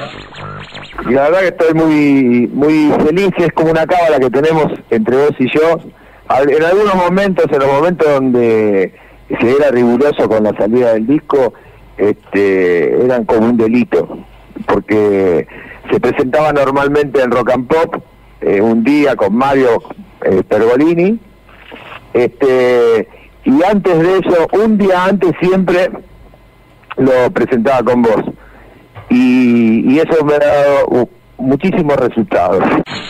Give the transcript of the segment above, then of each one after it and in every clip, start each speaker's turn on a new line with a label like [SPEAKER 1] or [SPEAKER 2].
[SPEAKER 1] Y la verdad que estoy muy feliz, es como una cábala que tenemos entre vos y yo. En algunos momentos, en los momentos donde se era riguroso con la salida del disco, eran como un delito, porque se presentaba normalmente en Rock and Pop un día con Mario Pergolini, y antes de eso, un día antes siempre lo presentaba con vos, y eso me ha dado muchísimos resultados.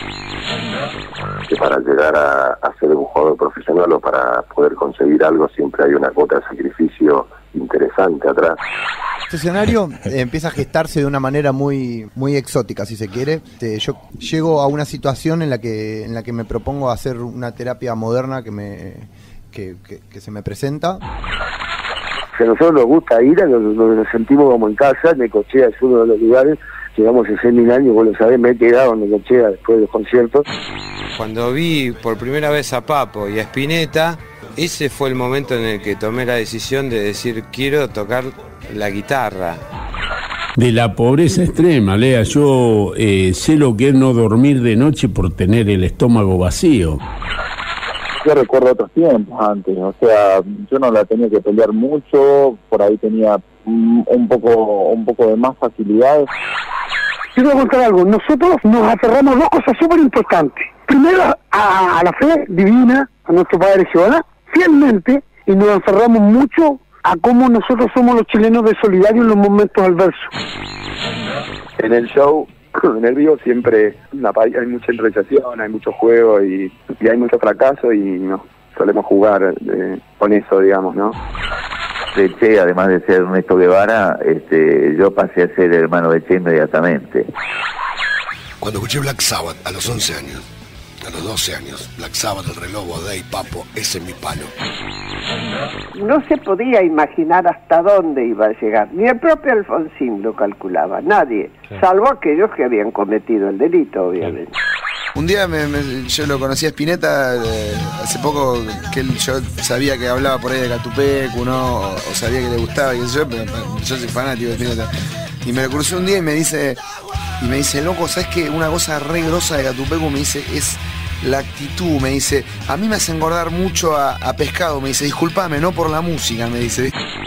[SPEAKER 2] Que para llegar a ser un jugador profesional o para poder conseguir algo siempre hay una cuota de sacrificio interesante atrás.
[SPEAKER 3] Este escenario empieza a gestarse de una manera muy exótica, si se quiere. Yo llego a una situación en la que me propongo hacer una terapia moderna que se me presenta.
[SPEAKER 2] Si a nosotros nos gusta ir, nos sentimos como en casa. Necochea es uno de los lugares. Llegamos a 6.000 años, vos lo sabés, me he quedado en Necochea después de los conciertos.
[SPEAKER 4] Cuando vi por primera vez a Papo y a Spinetta, ese fue el momento en el que tomé la decisión de decir, quiero tocar la guitarra.
[SPEAKER 5] De la pobreza extrema, Lea, yo sé lo que es no dormir de noche por tener el estómago vacío.
[SPEAKER 1] Yo recuerdo otros tiempos antes, o sea, yo no la tenía que pelear mucho, por ahí tenía un poco de más facilidades.
[SPEAKER 6] Yo voy a contar algo, nosotros nos aferramos a dos cosas súper importantes. Primero, a la fe divina, a nuestro Padre Jehová, fielmente, y nos aferramos mucho a cómo nosotros somos los chilenos de solidario en los momentos adversos.
[SPEAKER 1] En el show, en el vivo, siempre hay mucha improvisación, hay mucho juego y hay mucho fracaso, y no solemos jugar con eso, digamos, ¿no?
[SPEAKER 7] De Che, además de ser Ernesto Guevara, yo pasé a ser hermano de Che inmediatamente.
[SPEAKER 8] Cuando escuché Black Sabbath a los 11 años, a los 12 años, Black Sabbath, El Reloj, Day, Papo, ese es mi palo.
[SPEAKER 9] No se podía imaginar hasta dónde iba a llegar, ni el propio Alfonsín lo calculaba, nadie, salvo aquellos que habían cometido el delito, obviamente.
[SPEAKER 3] Un día yo lo conocí a Spinetta hace poco, que yo sabía que hablaba por ahí de Catupecu, ¿no? O sabía que le gustaba, qué sé yo, pero yo soy fanático de Spinetta. Y me lo crucé un día y me dice, loco, ¿sabes qué? Una cosa re grosa de Catupecu, me dice, es la actitud, me dice, a mí me hace engordar mucho a Pescado, me dice, discúlpame, no por la música, me dice.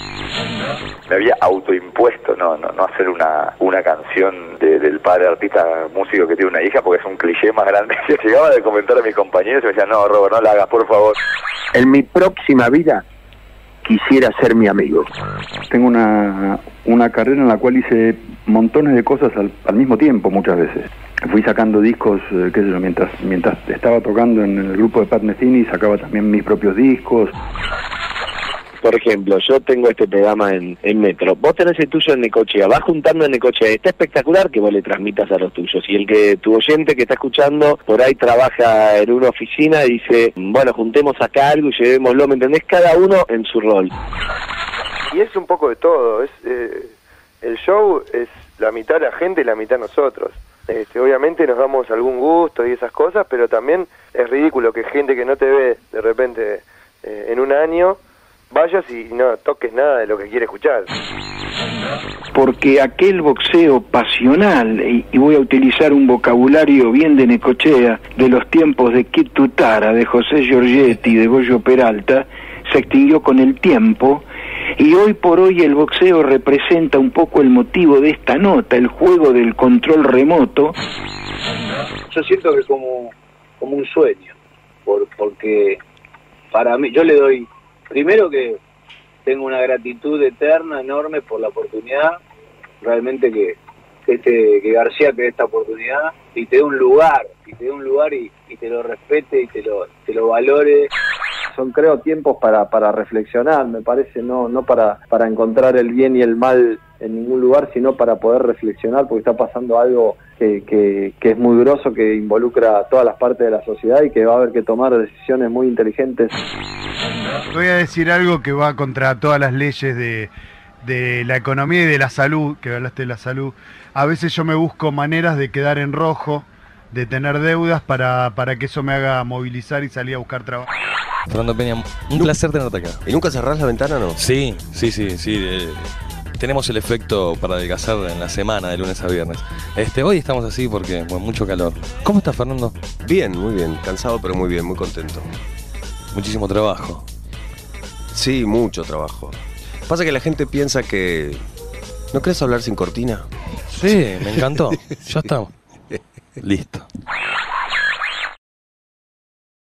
[SPEAKER 10] Me había autoimpuesto no hacer una canción del padre artista músico que tiene una hija, porque es un cliché más grande. Yo llegaba a comentar a mis compañeros y me decían, no, Robert, no la hagas, por favor.
[SPEAKER 1] En mi próxima vida quisiera ser mi amigo.
[SPEAKER 11] Tengo una carrera en la cual hice montones de cosas al mismo tiempo, muchas veces. Fui sacando discos, qué sé yo, mientras estaba tocando en el grupo de Pat Metheny, sacaba también mis propios discos.
[SPEAKER 1] Por ejemplo, yo tengo este programa en Metro, vos tenés el tuyo en Necochea, vas juntando en Necochea, está espectacular que vos le transmitas a los tuyos, y el que tu oyente que está escuchando por ahí trabaja en una oficina y dice, bueno, juntemos acá algo y llevémoslo, ¿me entendés? Cada uno en su rol.
[SPEAKER 12] Y es un poco de todo, el show es la mitad la gente y la mitad nosotros. Obviamente nos damos algún gusto y esas cosas, pero también es ridículo que gente que no te ve de repente en un año vayas y no toques nada de lo que quiere escuchar.
[SPEAKER 6] Porque aquel boxeo pasional, y voy a utilizar un vocabulario bien de Necochea, de los tiempos de Kid Tutara, de José Giorgetti, de Goyo Peralta, se extinguió con el tiempo, y hoy por hoy el boxeo representa un poco el motivo de esta nota, el juego del control remoto.
[SPEAKER 13] Yo siento que como un sueño, porque para mí, yo le doy, primero que tengo una gratitud eterna, enorme por la oportunidad, realmente que García te dé esta oportunidad y te dé un lugar, y te lo respete y te lo valore.
[SPEAKER 1] Son, creo, tiempos para reflexionar, me parece, no para encontrar el bien y el mal en ningún lugar, sino para poder reflexionar, porque está pasando algo que es muy groso, que involucra a todas las partes de la sociedad y que va a haber que tomar decisiones muy inteligentes.
[SPEAKER 14] Voy a decir algo que va contra todas las leyes de la economía y de la salud, que hablaste de la salud. A veces yo me busco maneras de quedar en rojo, de tener deudas para que eso me haga movilizar y salir a buscar trabajo.
[SPEAKER 15] Fernando Peña, un placer tenerte acá.
[SPEAKER 8] ¿Y nunca cerrás la ventana, no?
[SPEAKER 15] Sí. tenemos el efecto para adelgazar en la semana, de lunes a viernes. Hoy estamos así porque, bueno, mucho calor. ¿Cómo estás, Fernando?
[SPEAKER 16] Bien, muy bien. Cansado, pero muy bien, muy contento.
[SPEAKER 15] Muchísimo trabajo.
[SPEAKER 16] Sí, mucho trabajo. Pasa que la gente piensa que... ¿No querés hablar sin cortina?
[SPEAKER 15] Sí, me encantó. Ya estamos. Listo.